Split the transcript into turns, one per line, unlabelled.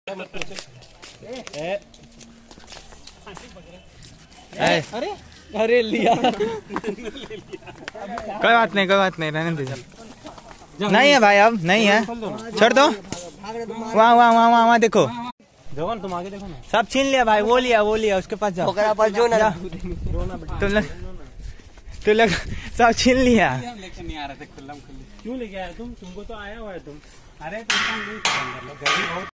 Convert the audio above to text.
अरे अरे लिया कोई बात नहीं रहने दीजिए। नहीं है भाई, अब नहीं है, छोड़ दो। वहाँ वहाँ वहाँ वहाँ देखो, तुम आगे देखो ना। सब छीन लिया भाई, वो लिया उसके पास जाओ। तुम लोग सब छीन लिया। लेके नहीं आ रहे थे, क्यों लेके आया तुमको तो आया हुआ है तुम। अरे